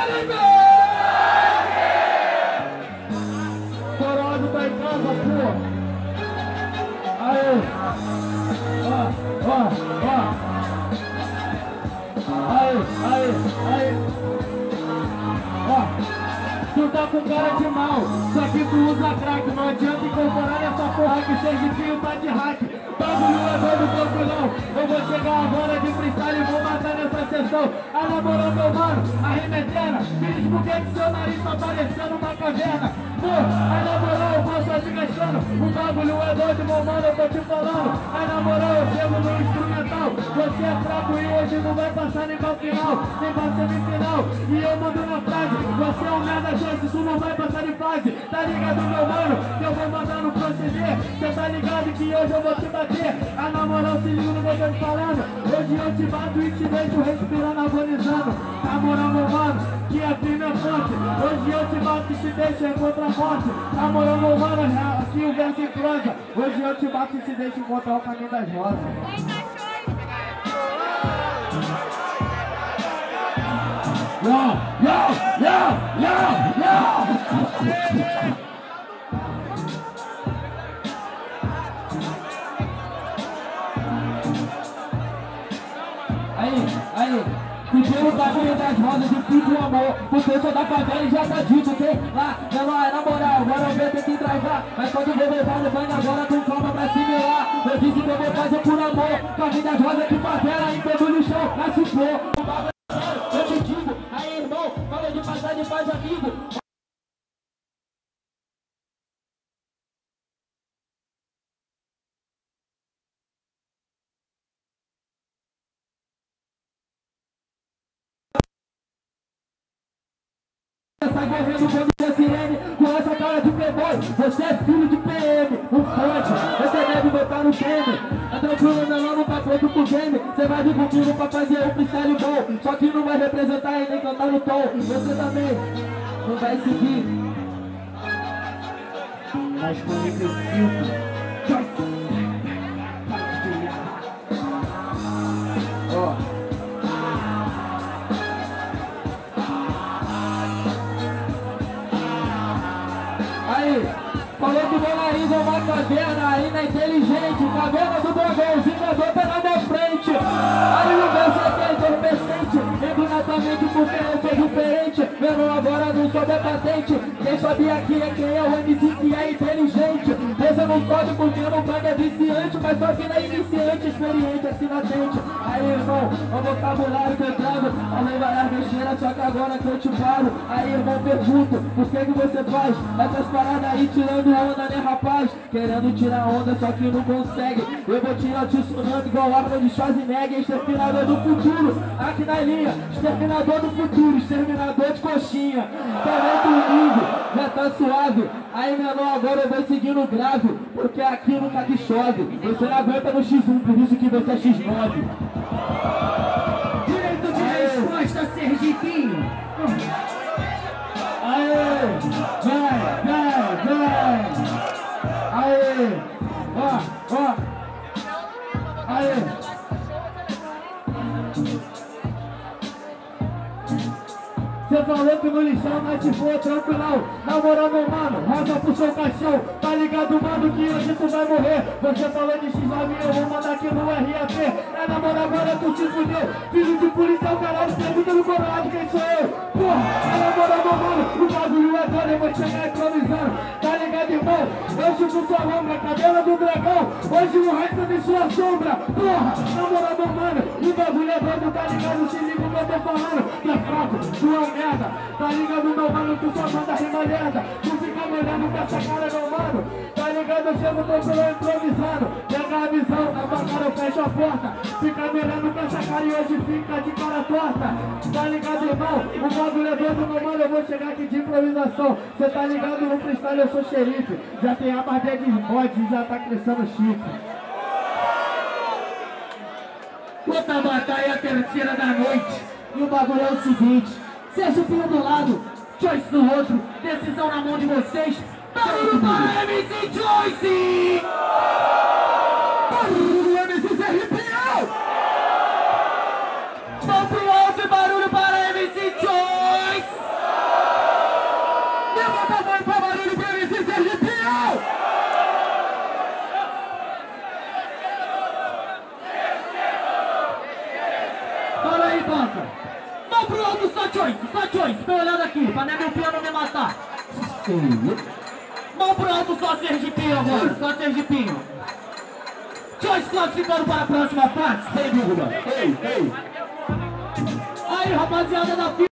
Felipe! Coronado tá em casa, pô. Aê! Ó. Aê! Ó. Tu tá com cara de mal, só que tu usa crack. Não adianta incorporar nessa porra que Sergipinho tá de hack. Bagulho é doido, tranquilão. Eu vou chegar agora de freestyle e vou matar nessa sessão. A namorou meu mano, a rima eterna. Me diz por que seu nariz tá parecendo uma caverna. Pô, a namoral eu vou só te gastando. O bagulho é doido, meu mano, eu tô te falando. A namoral eu chego no instrumental. Você é fraco e hoje não vai passar nem pra final, nem pra semifinal. E eu mando na frase, você é um merda, chance, tu não vai passar de fase. Tá ligado, meu mano, que eu vou mandar no proceder. Cê tá ligado que hoje eu vou te bater. A namoral, se liga no que eu tô te falando. Hoje eu te bato e te deixo respirando, agonizando. Na moral, meu mano, que a firme é forte. Hoje eu te bato e te deixo em contra-morte. Na moral, meu mano, aqui o verso em prosa. Hoje eu te bato e te deixo encontrar o caminho das rosas. Yo! Aí, pediu o bagulho das rosas e fica o amor. O pessoal da favela e já tá dito, que lá, menor, na moral, agora eu tenho que travar. Mas quando eu vou levar no banho agora com calma pra assimilar. Eu disse que eu vou fazer por amor. Caminho das rosas de favela, em todo no chão, nasce flor. Eu te digo, aí irmão, fala de passagem, faz amigo. Sai correndo quando você sirene, com essa cara de playboy. Você é filho de PM, um fonte, você deve botar no game. É tranquilo, não tá pronto pro game. Você vai vir comigo pra fazer um freestyle bom. Só que não vai representar e nem cantar no tom. Você também não vai seguir. Mas comigo eu fico. Falou que meu nariz é uma caverna, ainda inteligente. Caverna do dragão, vingador tá na minha frente. Aí o meu você é entorpecente. Entro na tua mente porque eu sou diferente. Meu agora não sobe a patente. Quem sobe aqui é quem é o MC que é inteligente. Você não sobe porque não paga é viciante. Mas só que não é iniciante, experiente, assim na frente. Aí irmão, o vocabulário que eu trago. Falei várias besteiras, só que agora que eu te falo. Aí irmão, pergunto, por que você faz essas paradas aí tirando onda, né rapaz? Querendo tirar onda, só que não consegue. Eu vou tirar te sonando igual Arnold Schwarzenegger, exterminador do futuro. Aqui na linha, exterminador do futuro, exterminador de coxinha. Também comigo, já tá suave. Aí menor, agora eu vou seguir no grave, porque aqui nunca que chove. Você não aguenta no X1, por isso que você é X9. Direito de resposta, Sergipinho. Aê, vai. Aê, ó. Aê. Você falou que no lixão, mas se for tranquilão. Na moral, meu mano, rosa pro seu caixão. Tá ligado, mano, que hoje tu vai morrer. Você falou de X9, eu vou mandar aqui no RAP. É na moral, agora tu se fudeu. Filho de policial, caralho, pergunta no colorado quem sou eu. Porra, é na moral, meu mano, o bagulho é doido, eu vou chegar improvisando. Tá ligado, irmão? Eu chupo sua lombra, cabelo do dragão. Hoje o resto de sua sombra. Porra, na moral, meu mano, o bagulho é doido, tá ligado? Se liga o que eu tô falando. Que é fraco, tu é merda. Tá ligado, meu mano, tu só manda rima lerda. Tu fica me olhando com essa cara, meu mano. Tá ligado, eu chego tranquilo improvisando. Pega a visão, na tua cara eu fecho a porta. Fica me olhando com essa cara e hoje fica de cara torta. Tá ligado, irmão? O bagulho é doido, meu mano, eu vou chegar aqui de improvisação. Cê tá ligado, no freestyle eu sou xerife. Já tem a barbeira de mods e já tá crescendo o chifre. Outra batalha, a terceira da noite. E o bagulho é o seguinte: Sergipinho do lado, Joyce do outro, decisão na mão de vocês. Barulho para MC Joyce! Barulho MC Sergipinho! Mão pro alto e barulho para MC Joyce! alto, só choice, tô olhando aqui, pra nem meu piano me matar. Mão pro alto, só Sergipinho agora, só Sergipinho. Choice classificando para a próxima fase, sem dúvida. Ei. Aí, rapaziada da fila.